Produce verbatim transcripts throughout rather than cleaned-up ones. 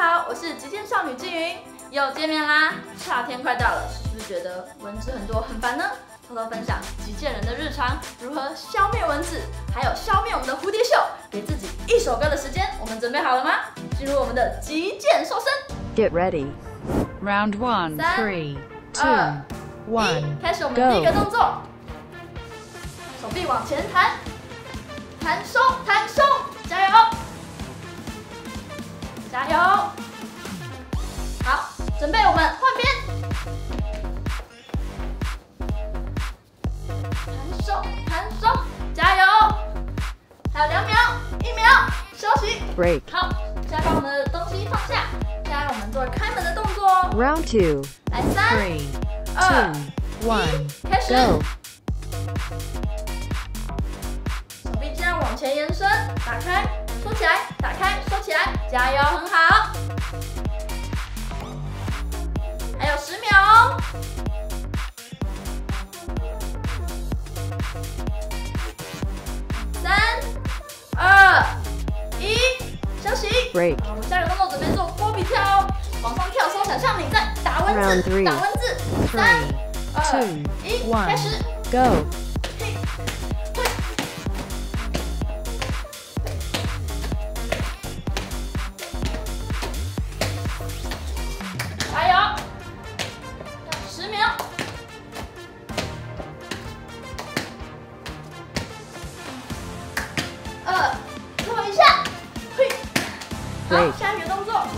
好，我是极剑少女金云，又见面啦！夏天快到了，是不是觉得蚊子很多很烦呢？偷偷分享极剑人的日常，如何消灭蚊子，还有消灭我们的蝴蝶袖，给自己一首歌的时间，我们准备好了吗？进入我们的极剑瘦身。 Get ready. Round one, three, two, one, 开始我们第一个动作，手臂往前弹，弹收，弹收，加油！ 加油！好，准备，我们换边。弹手，弹手，加油！还有两秒，一秒，休息。 Break。 好，现在把我们的东西放下，现在我们做开门的动作。 Round two。 来，三、 二、 一，开始。手臂尽量往前延伸，打开。 收起来，打开，收起来，加油，很好。还有十秒哦。三、二、一，休息。 Break。 我们下一个动作准备做波比跳哦，往上跳收，想象你在打蚊子，打蚊子。三、二、一，开始 ，Go。 加油！十秒。二，最后一下，嘿。好，下一个动作。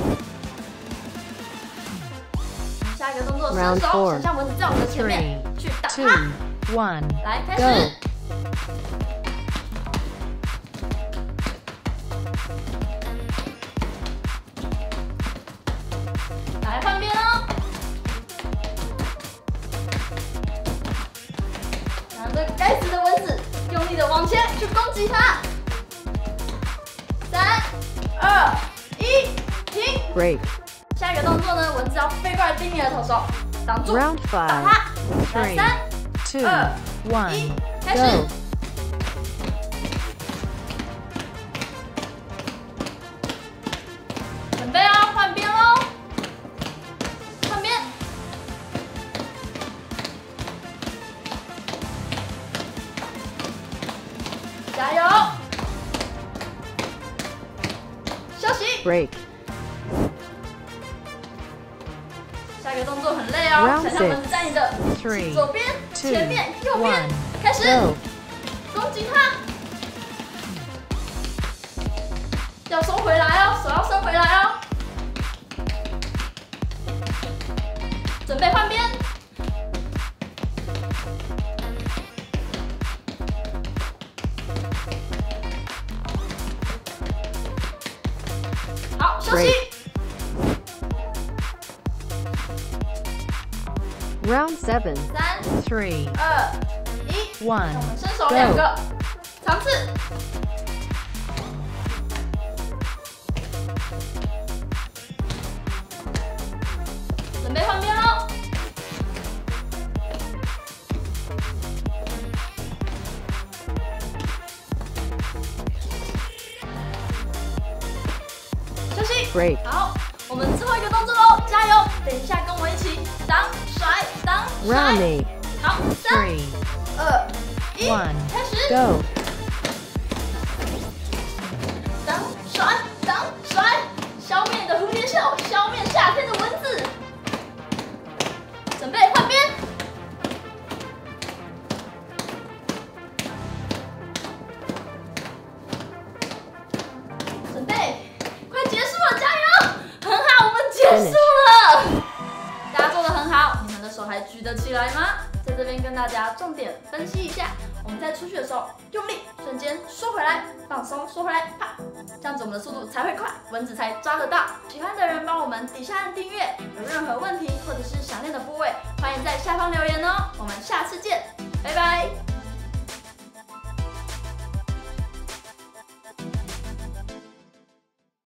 下一个动作，伸手，想象蚊子在我们的前面，去打它。来，开始。 来换边哦，然后这该死的蚊子，用力的往前去攻击它。三、二、一，停。 Break。 下一个动作呢，蚊子要飞过来叮你的头手，挡住， Round 打它。来，三、二、一，开始。 准备哦，换边喽！换边，加油！休息。 Break。 下一个动作很累哦，想象蚊子在你的左边、前面、右边，开始攻击它。要收回来哦，手要伸回来哦。 准备换边，好，休息。 Round seven. 三、 three, 二、一， one. 我们伸手两个，长刺。 准备换边喽！休息。 Break。 好，我们最后一个动作喽，加油！等一下跟我一起挡甩挡甩。 Round eight。 好，三、二、一，开始。 Go。 挡甩挡甩，消灭你的蝴蝶袖，消灭夏天的蚊子。 准备换边，准备，快结束了，加油！很好，我们结束了。大家做得很好，你们的手还举得起来吗？在这边跟大家重点分析一下，我们在出去的时候用力，瞬间收回来，放松，收回来，啪，这样子我们的速度才会快，蚊子才抓得到。喜欢的人帮我们底下按订阅，有任何问题或者是想练的部位，欢迎在下方留言哦。我们下次见，拜拜。